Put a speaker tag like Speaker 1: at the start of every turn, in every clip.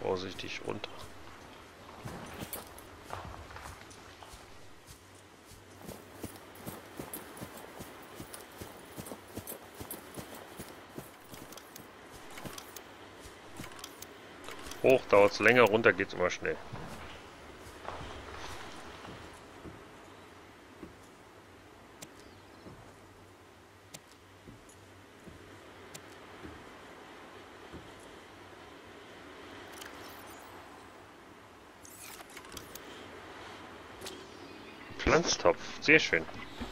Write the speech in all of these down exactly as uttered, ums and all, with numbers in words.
Speaker 1: Vorsichtig runter. Hoch dauert es länger, runter geht es immer schnell. Pflanztopf, sehr schön.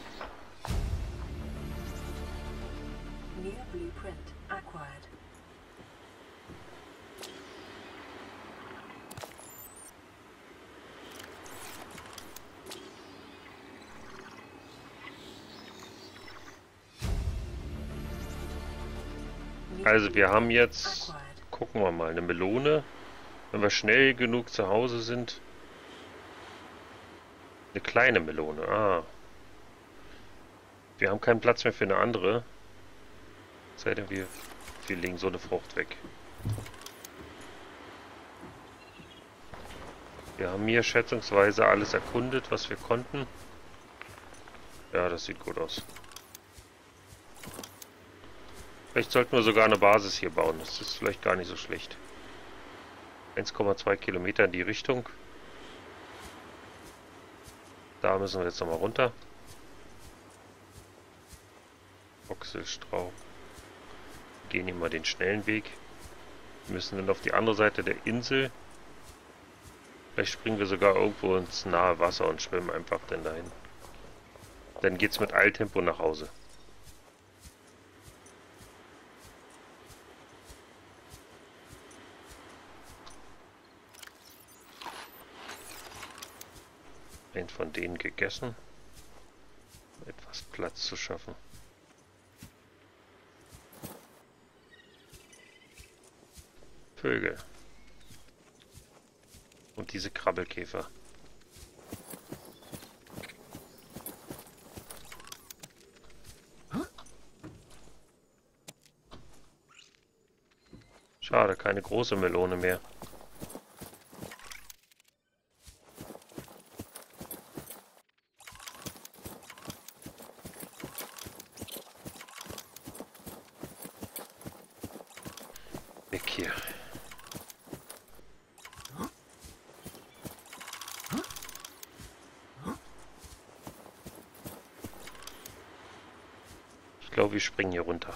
Speaker 2: New blueprint acquired.
Speaker 1: Also wir haben jetzt, gucken wir mal, eine Melone. Wenn wir schnell genug zu Hause sind. Eine kleine Melone, ah. Wir haben keinen Platz mehr für eine andere. Sei denn wir, wir legen so eine Frucht weg. Wir haben hier schätzungsweise alles erkundet, was wir konnten. Ja, das sieht gut aus. Vielleicht sollten wir sogar eine Basis hier bauen. Das ist vielleicht gar nicht so schlecht. eins Komma zwei Kilometer in die Richtung. Da müssen wir jetzt nochmal runter. Boxelstrauch. Gehen hier mal den schnellen Weg. Wir müssen dann auf die andere Seite der Insel. Vielleicht springen wir sogar irgendwo ins nahe Wasser und schwimmen einfach dann dahin. Dann geht's mit Eiltempo nach Hause. Einen von denen gegessen, um etwas Platz zu schaffen. Vögel. Und diese Krabbelkäfer. Schade, keine große Melone mehr. Weg hier. Ich glaube, wir springen hier runter.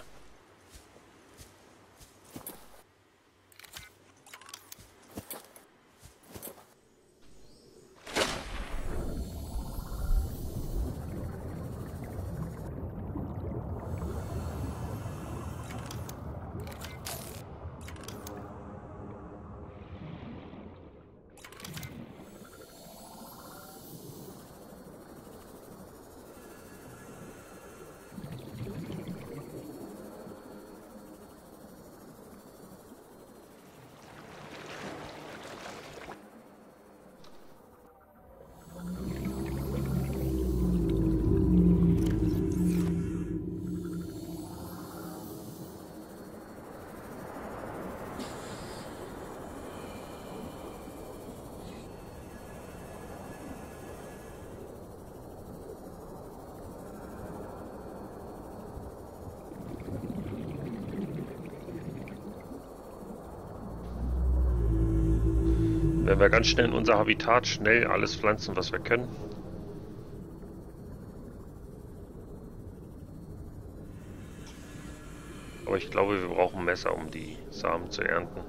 Speaker 1: Wenn wir ganz schnell in unser Habitat schnell alles pflanzen, was wir können. Aber ich glaube, wir brauchen Messer, um die Samen zu ernten.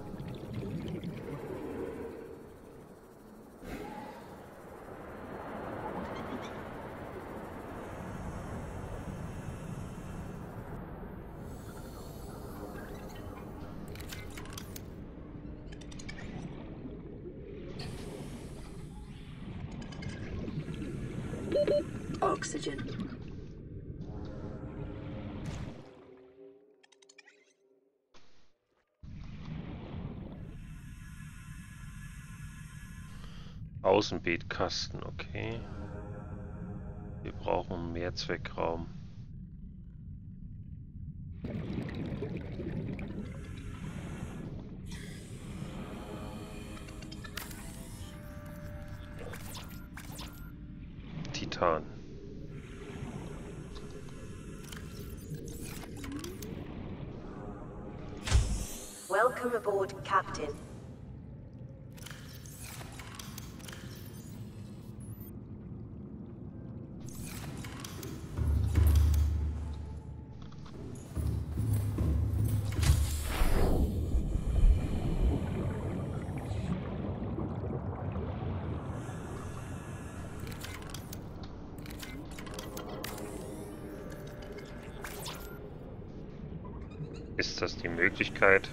Speaker 2: Oxygen.
Speaker 1: Außenbeetkasten, okay. Wir brauchen Mehrzweckraum. getan.
Speaker 3: Welcome aboard, Captain.
Speaker 1: Ist das die Möglichkeit?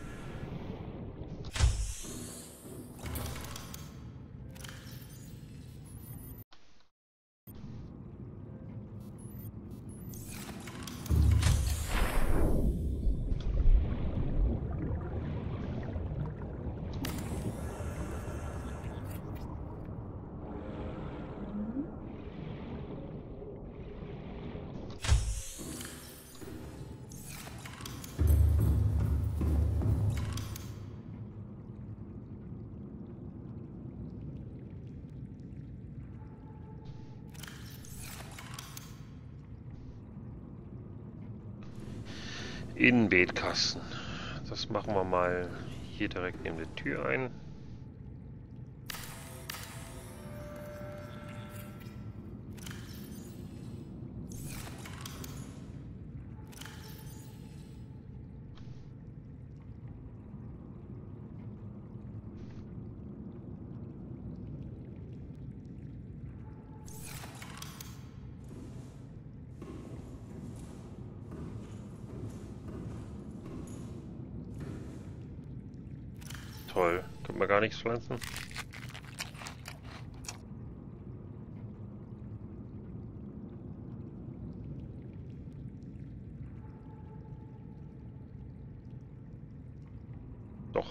Speaker 1: Innenbeetkasten. Das machen wir mal hier direkt neben der Tür ein. Toll, können wir gar nichts pflanzen? Doch.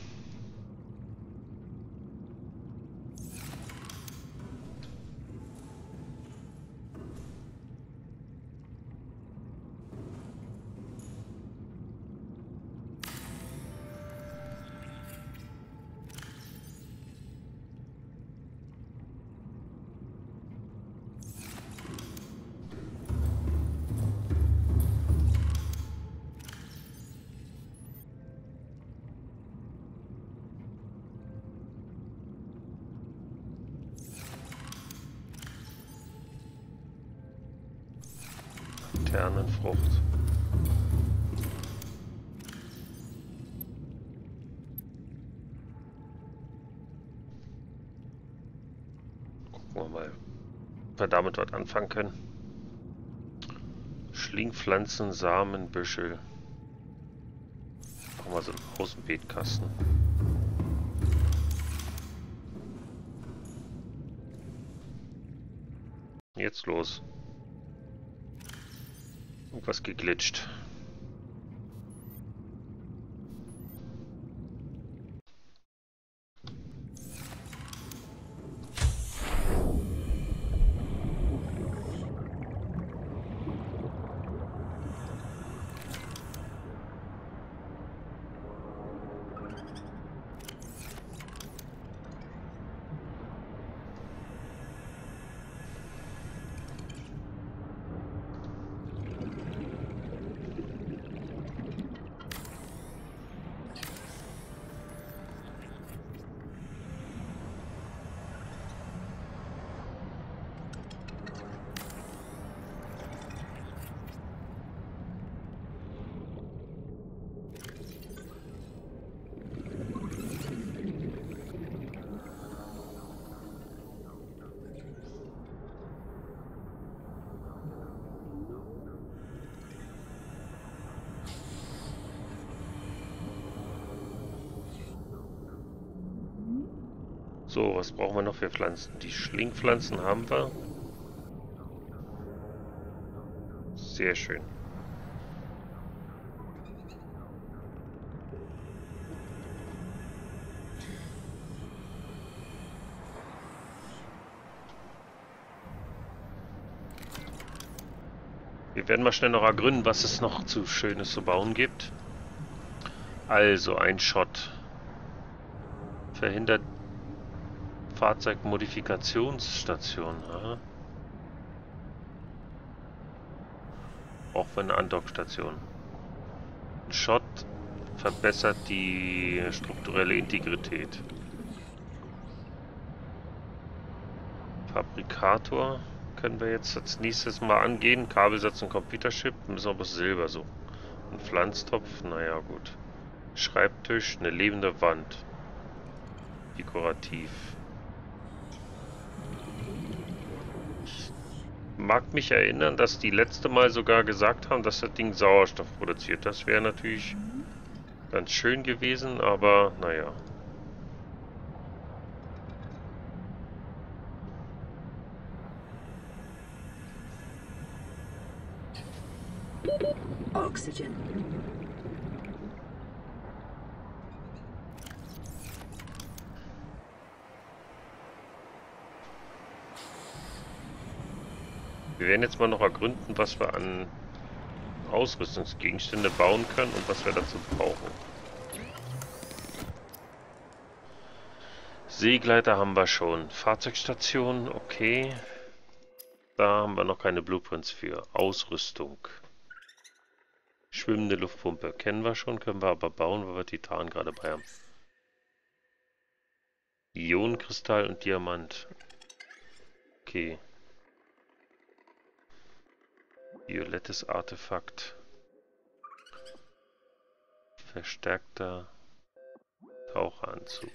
Speaker 1: Laternenfrucht. Gucken wir mal, ob wir damit was anfangen können. Schlingpflanzen, Samen, Büschel. Machen wir so einen Außenbeetkasten. Jetzt los. Irgendwas geglitscht. So, was brauchen wir noch für Pflanzen? Die Schlingpflanzen haben wir. Sehr schön. Wir werden mal schnell noch ergründen, was es noch zu Schönes zu bauen gibt. Also ein Schott. Verhindert Fahrzeugmodifikationsstation. Ja. Auch für eine Andockstation. Schott verbessert die strukturelle Integrität. Fabrikator können wir jetzt als nächstes mal angehen. Kabelsatz und Computerchip. Müssen wir aber Silber suchen. Ein Pflanztopf, naja gut. Schreibtisch, eine lebende Wand. Dekorativ. Ich mag mich erinnern, dass die letzte Mal sogar gesagt haben, dass das Ding Sauerstoff produziert. Das wäre natürlich ganz schön gewesen, aber naja.
Speaker 2: Oxygen.
Speaker 1: Wir werden jetzt mal noch ergründen, was wir an Ausrüstungsgegenstände bauen können und was wir dazu brauchen. Seegleiter haben wir schon. Fahrzeugstation, okay. Da haben wir noch keine Blueprints für. Ausrüstung. Schwimmende Luftpumpe kennen wir schon, können wir aber bauen, weil wir Titan gerade bei haben. Ionenkristall und Diamant. Okay. Violettes Artefakt. Verstärkter Taucheranzug.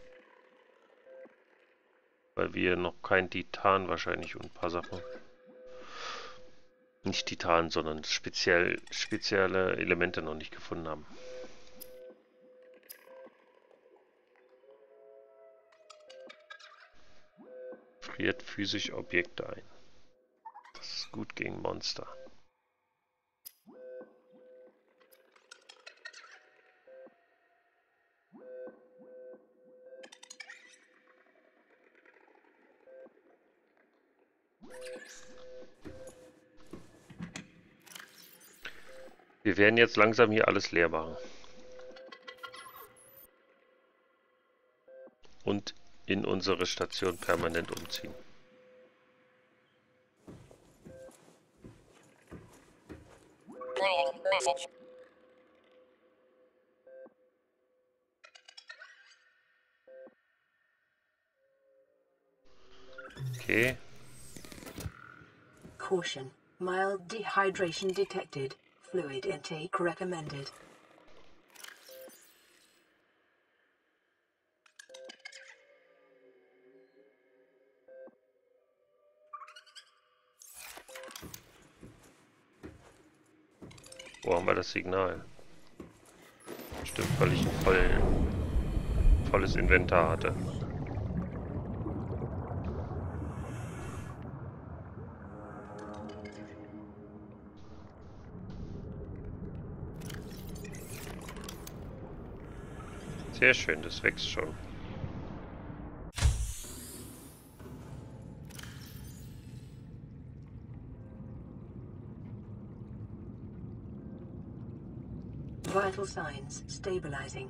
Speaker 1: Weil wir noch kein Titan wahrscheinlich und ein paar Sachen. Nicht Titan, sondern speziell, spezielle Elemente noch nicht gefunden haben. Friert physisch Objekte ein. Das ist gut gegen Monster. Wir werden jetzt langsam hier alles leer machen. Und in unsere Station permanent umziehen. Okay.
Speaker 2: Caution. Mild dehydration detected. Fluid intake recommended.
Speaker 1: Wo haben wir das Signal? Stimmt, weil ich ein voll, volles Inventar hatte. Sehr schön, das wächst schon.
Speaker 2: Vital signs stabilizing.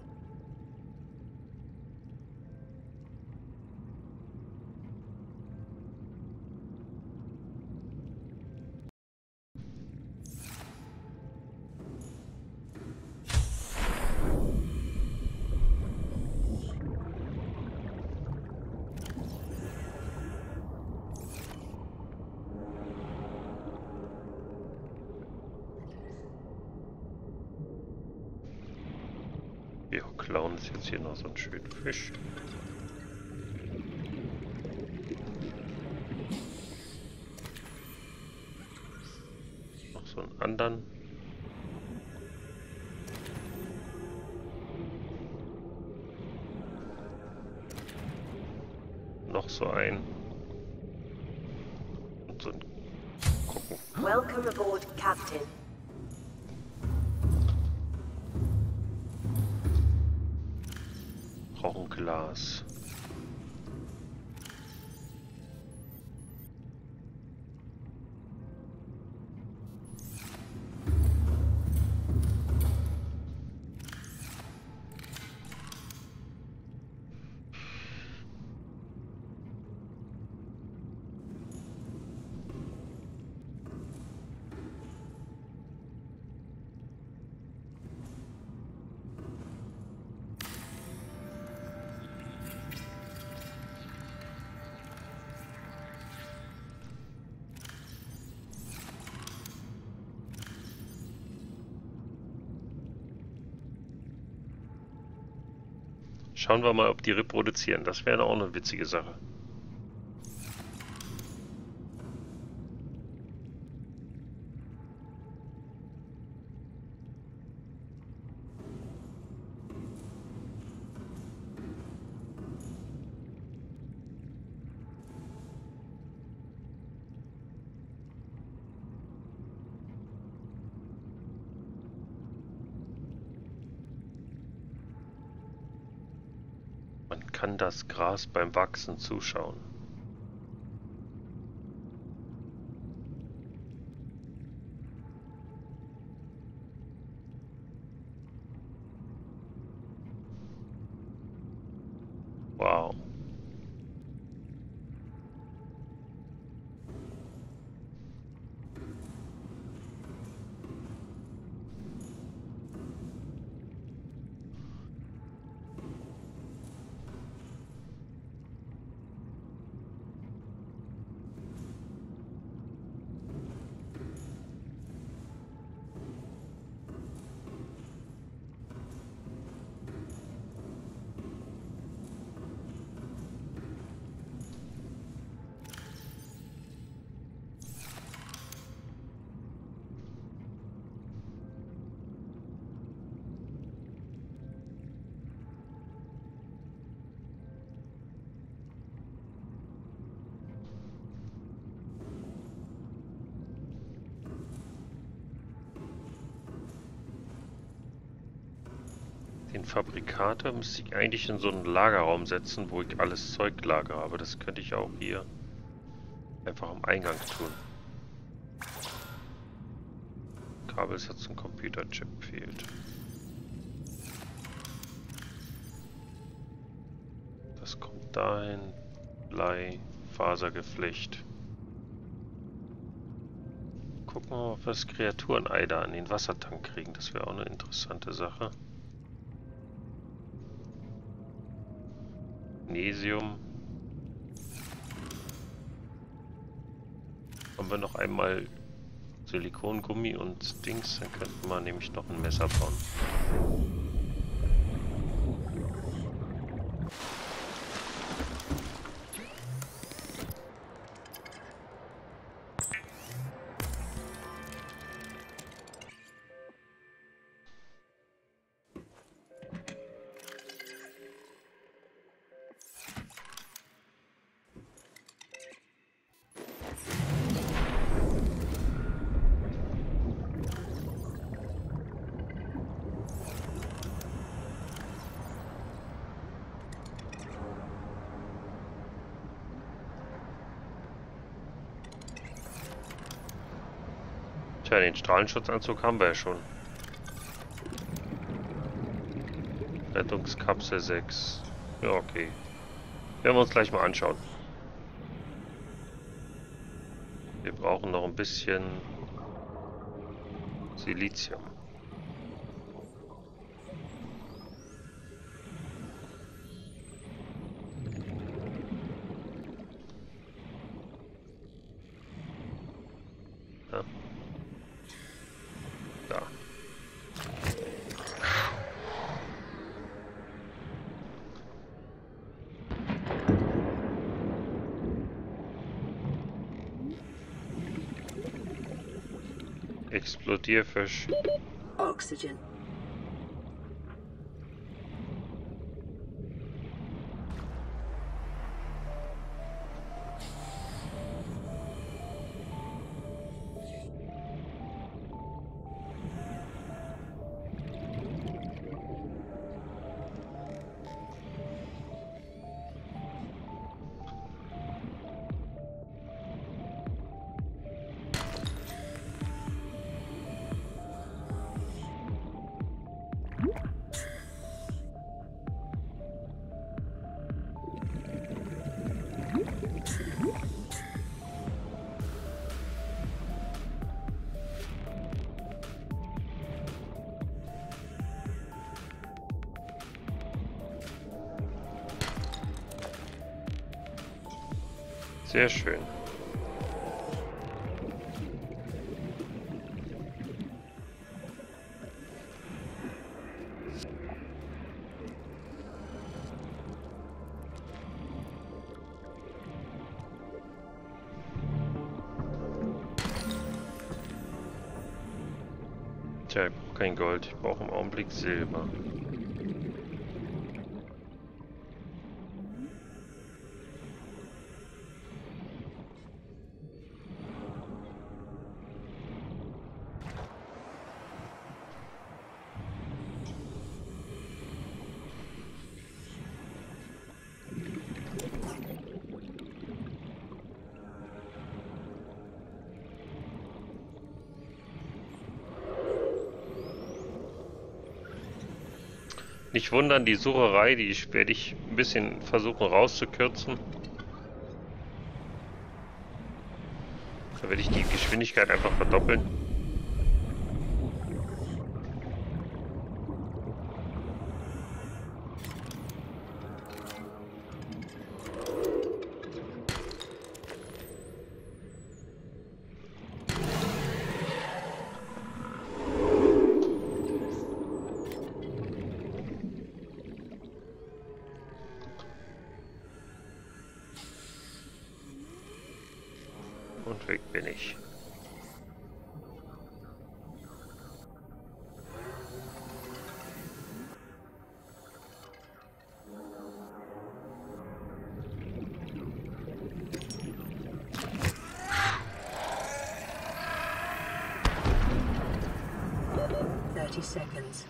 Speaker 1: Wir klauen uns jetzt hier noch so einen schönen Fisch. Noch so einen anderen. Noch so einen. Und so einen. Gucken.
Speaker 3: Welcome aboard, Captain.
Speaker 1: Brauchen Glas. Schauen wir mal, ob die reproduzieren. Das wäre auch eine witzige Sache. Man kann das Gras beim Wachsen zuschauen. Wow. Den Fabrikator müsste ich eigentlich in so einen Lagerraum setzen, wo ich alles Zeug lagere. Aber das könnte ich auch hier einfach am Eingang tun. Kabelsatz und Computerchip fehlt. Das kommt dahin. Blei, Fasergeflecht. Gucken wir mal, ob wir das Kreaturenei da an den Wassertank kriegen. Das wäre auch eine interessante Sache. Magnesium. Haben wir noch einmal Silikongummi und Dings, dann könnten wir nämlich noch ein Messer bauen. Tja, den Strahlenschutzanzug haben wir ja schon. Rettungskapsel sechs. Ja, okay. Werden wir uns gleich mal anschauen. Wir brauchen noch ein bisschen Silizium. Ja. Da. Explodierfisch.
Speaker 2: Oxygen.
Speaker 1: Sehr schön. Tja, ich brauche kein Gold. Ich brauche im Augenblick Silber. Nicht wundern, die Sucherei, die werde ich ein bisschen versuchen rauszukürzen. Da werde ich die Geschwindigkeit einfach verdoppeln. Und weg bin ich.
Speaker 2: thirty seconds.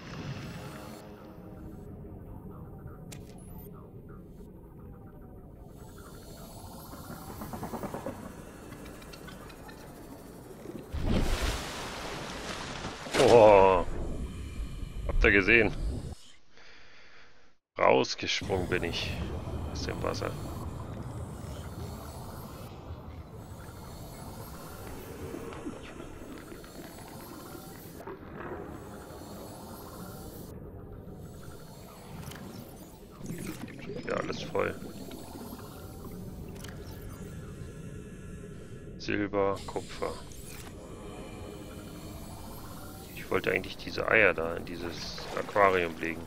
Speaker 1: Oh, habt ihr gesehen? Rausgesprungen bin ich aus dem Wasser. Ja, alles voll. Silber, Kupfer. Ich wollte eigentlich diese Eier da in dieses Aquarium legen.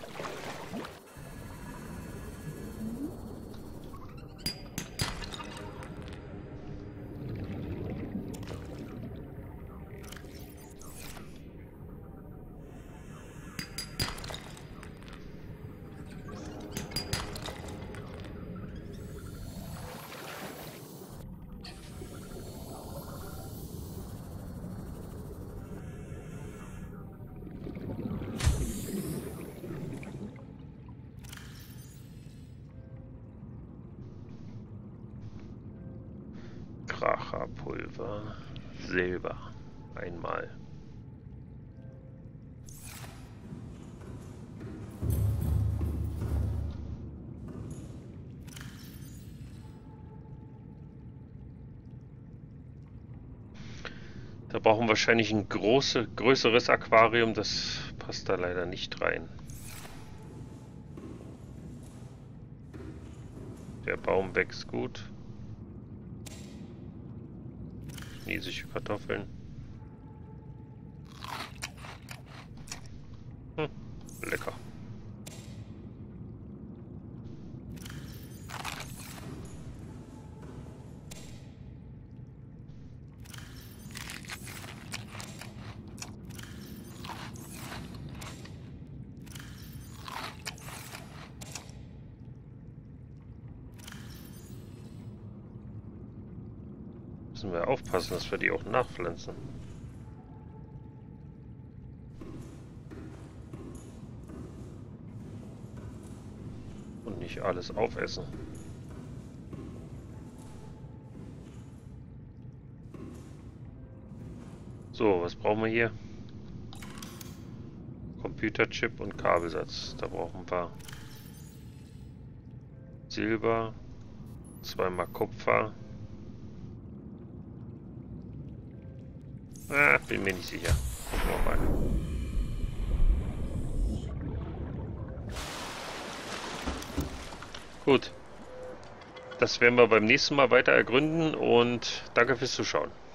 Speaker 1: Kracherpulver, Silber, einmal. Da brauchen wir wahrscheinlich ein große, größeres Aquarium, das passt da leider nicht rein. Der Baum wächst gut. Chinesische Kartoffeln. Hm, lecker. Müssen wir aufpassen, dass wir die auch nachpflanzen. Und nicht alles aufessen. So, was brauchen wir hier? Computerchip und Kabelsatz. Da brauchen wir Silber, zweimal Kupfer. Ah, bin mir nicht sicher. Gucken wir mal. Gut. Das werden wir beim nächsten Mal weiter ergründen und danke fürs Zuschauen.